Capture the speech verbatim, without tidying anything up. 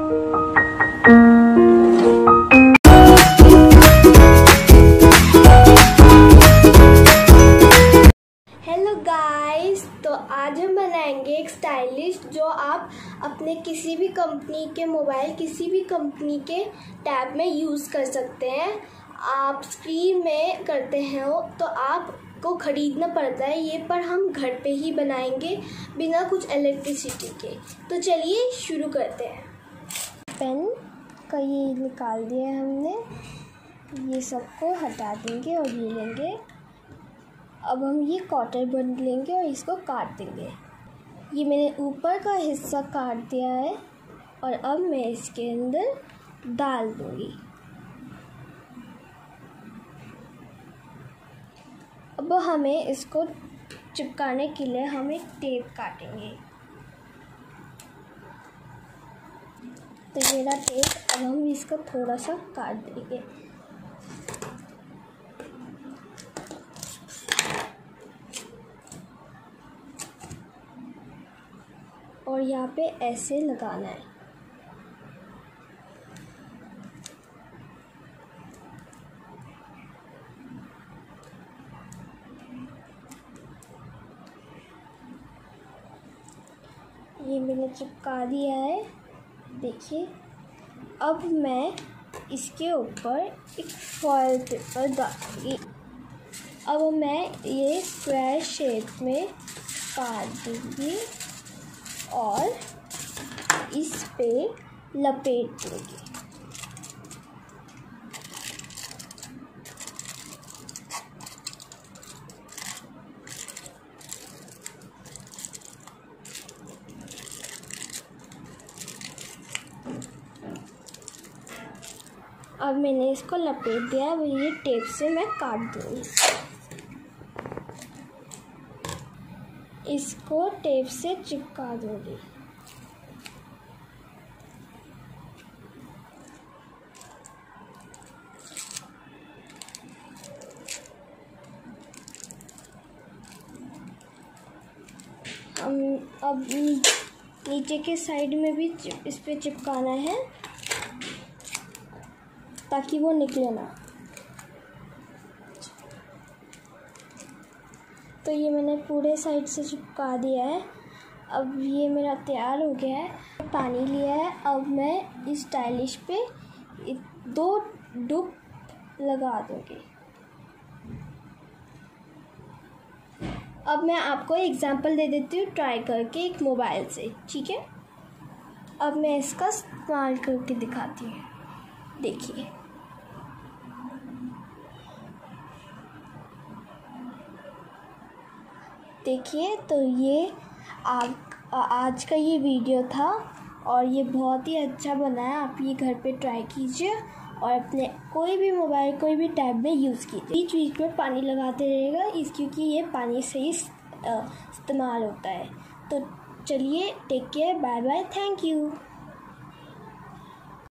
Hello guys, तो आज हम बनाएंगे एक स्टाइलिश जो आप अपने किसी भी कंपनी के मोबाइल किसी भी कंपनी के टैब में यूज़ कर सकते हैं। आप स्क्रीन में करते हैं हो तो आपको ख़रीदना पड़ता है ये, पर हम घर पे ही बनाएंगे बिना कुछ इलेक्ट्रिसिटी के। तो चलिए शुरू करते हैं। पेन का ये निकाल दिया है हमने, ये सबको हटा देंगे और ये लेंगे। अब हम ये क्वार्टर बंद लेंगे और इसको काट देंगे। ये मैंने ऊपर का हिस्सा काट दिया है और अब मैं इसके अंदर डाल दूँगी। अब हमें इसको चिपकाने के लिए हम एक टेप काटेंगे। तो ये रहा टेप। अब हम इसको थोड़ा सा काट देंगे। और यहाँ पे ऐसे लगाना है। ये मैंने चिपका दिया है, देखिए। अब मैं इसके ऊपर एक फॉयल पेपर डालूंगी। अब मैं ये स्क्वायर शेप में काट दूँगी और इस पे लपेट दूँगी। अब मैंने इसको लपेट दिया। अब ये टेप से मैं काट दूँगी। इसको टेप से चिपका दूँगी। अब नीचे के साइड में भी इस पे चिपकाना है ताकि वो निकले ना। तो ये मैंने पूरे साइड से चिपका दिया है। अब ये मेरा तैयार हो गया है। पानी लिया है। अब मैं इस स्टाइलिश पे दो डुब लगा दूँगी। अब मैं आपको एग्जांपल दे देती हूँ ट्राई करके एक मोबाइल से, ठीक है। अब मैं इसका इस्तेमाल करके दिखाती हूँ, देखिए। देखिए तो ये आप आज का ये वीडियो था और ये बहुत ही अच्छा बना है। आप ये घर पे ट्राई कीजिए और अपने कोई भी मोबाइल कोई भी टैब में यूज़ कीजिए। बीच बीच में पानी लगाते रहेगा इस क्योंकि ये पानी से ही इस्तेमाल होता है। तो चलिए, take care, bye bye, thank you.